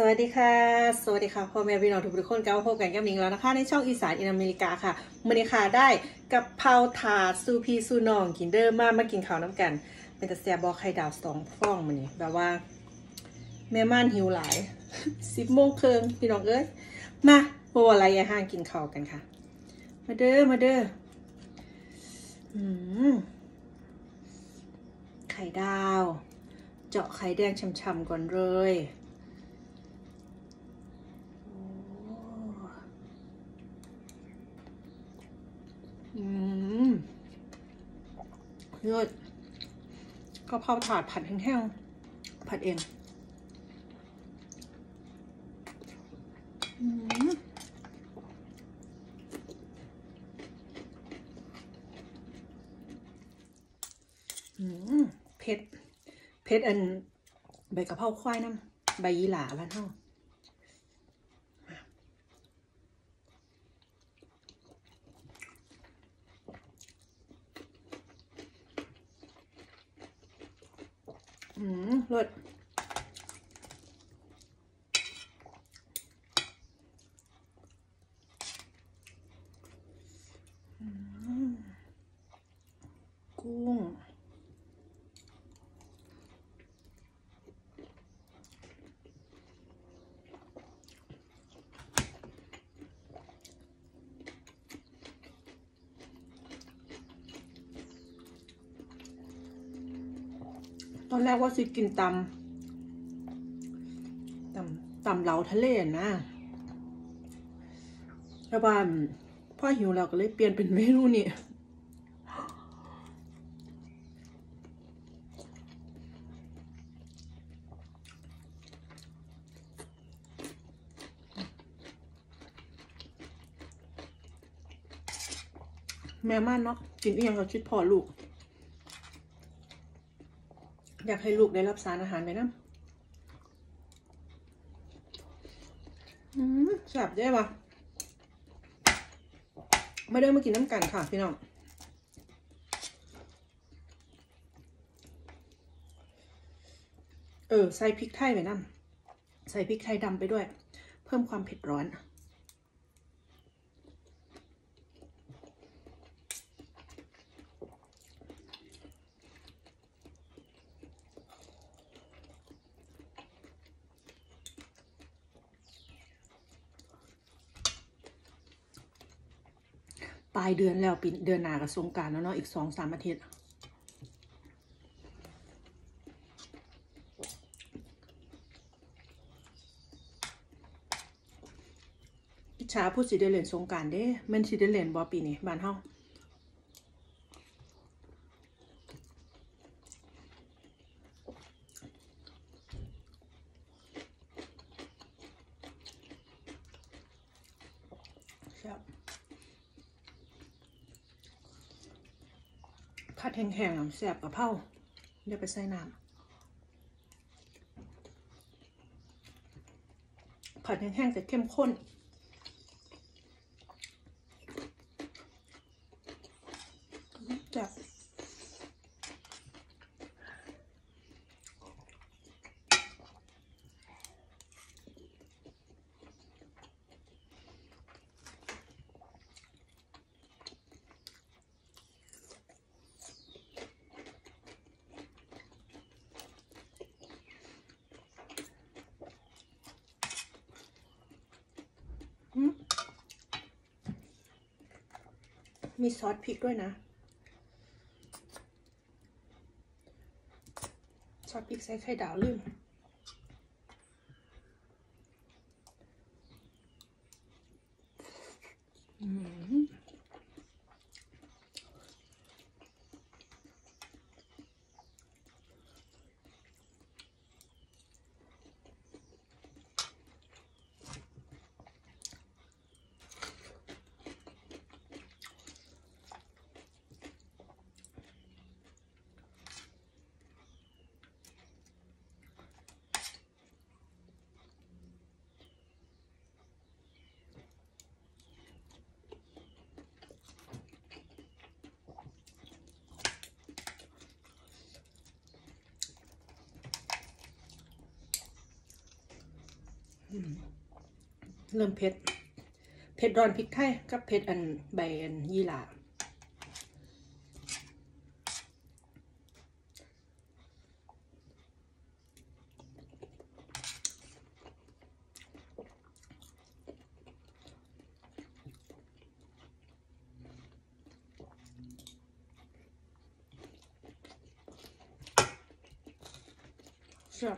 วัสดีค่ะสวัสดีค่ะพ่อแม่พี่น้องทุกคนกลับมาพบกันกับนิ้งแล้วนะคะในช่องอีสานอินอเมริกาค่ะมื้อนี้ค่ะได้กับเพราถาดซูพีซูนองกินเดอร์มากินข้าวน้ำกันเป็นแต่แซ่บบอกไข่ดาว2 ฟองมื้อนี้แบบว่าแม่ม่านหิวหลาย10 โมงครึ่งพี่น้องเอ้ยมาโบอะไรอย่าห่างกินข้าวกันค่ะมาเด้อไข่ดาวเจาะไข่แดงช่ำๆก่อนเลยเลือดก็เพราถาดผัดแห้งๆผัดเองเผ็ดอันใบกะเพราควายน้ำใบยี่หร่าบ้านเฮารสกุ้งตอนแรกว่าสิกินตำเหลาทะเลนะแต่ว่าพ่อหิวเราก็เลยเปลี่ยนเป็นเมนูนี้แม่ม่านเนาะกินเอียงกับชิดพอลูกอยากให้ลูกได้รับสารอาหารไปนะแซ่บได้ปะไม่ได้มากินน้ำกันค่ะพี่น้องใส่พริกไทยไปน้ำใส่พริกไทยดำไปด้วยเพิ่มความเผ็ดร้อนปลายเดือนแล้วปีเดือนหน้ากับสงกรานต์แล้วเนาะอีก2-3 อาทิตย์อิจฉาผู้สิได้เล่นสงกรานต์เด้แม่นสิได้เล่นบ่ปีนี้บ้านเฮาผัดแห้งๆแซ่บกะเพราเดี๋ยวไปใส่น้ำผัดแห้งๆแต่เข้มข้นจับมีซอสพริกด้วยนะซอสพริกใส่ไข่ดาวลืมเริ่มเผ็ดร้อนพริกไทยกับเผ็ดอันใบอันยี่หร่าแซ่บ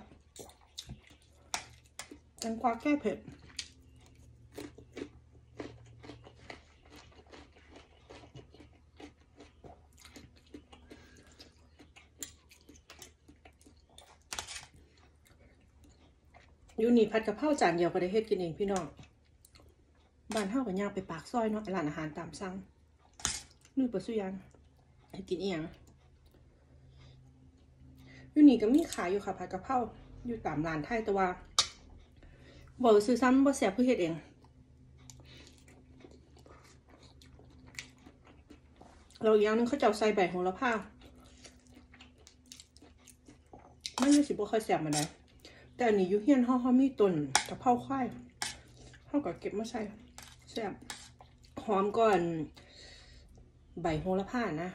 แตงกวาแก้เผ็ดอยู่นี่ผัดกะเพราจานเดียวก็ได้เฮ็ดกินเองพี่น้องบ้านเฮาก็ย่างไปปากซอยเนาะร้านอาหารตามสั่งนู่นปะสุยานให้กินอีหยังอยู่นี่ก็มีขายอยู่ค่ะผัดกะเพราอยู่ตามร้านไทยแต่ว่าบ่ซื้อซ้ำบ่แซ่บคือเฮ็ดเองเราอีกอย่างนึงเขาเจ้าใส่ใบโหระพามันรู้สึกบ่ค่อยแซ่บมาได้แต่อันนี้อยู่เฮียนเฮามีต้นกะเพราควายเฮาก็เก็บมาใส่แซ่บหอมก่อนใบโหระพานะ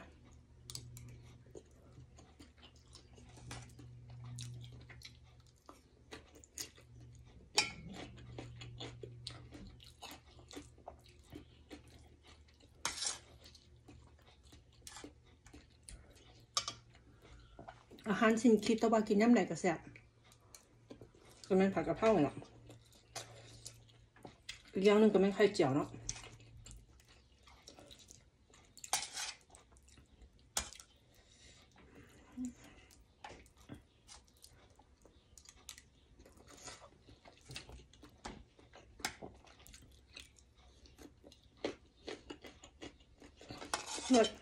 อาหารสิ้นคิดแต่ว่ากินยามใดก็แซ่บก็แม่นผัดกะเพราเนาะอีกอย่างนึงก็แม่นไข่เจียวเนาะเลิศ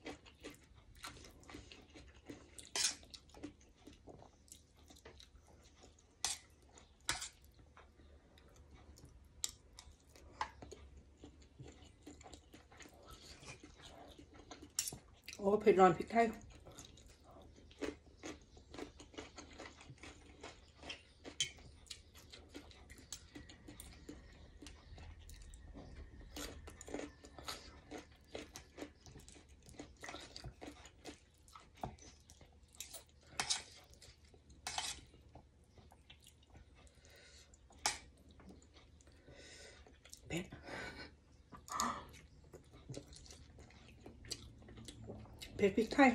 โอ้เผ็ดร้อนพริกไทยเผ็ดพริกไทย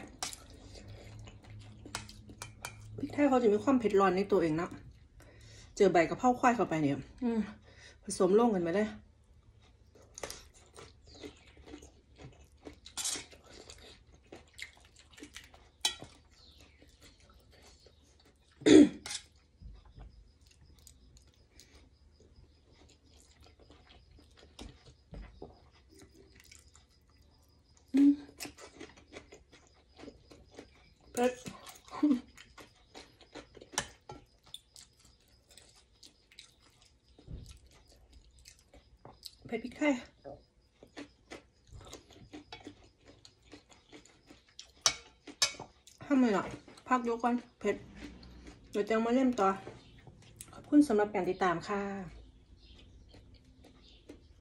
เขาจะมีความเผ็ดร้อนในตัวเองนะเจอใบกะเพราควายเข้าไปเนี่ยผสมลงกันไปเลยเผ็ดพริกไทยทำไมล่ะพักยกก่อนเผ็ดเดี๋ยวจะมาเล่มต่อขอบคุณสำหรับการติดตามค่ะ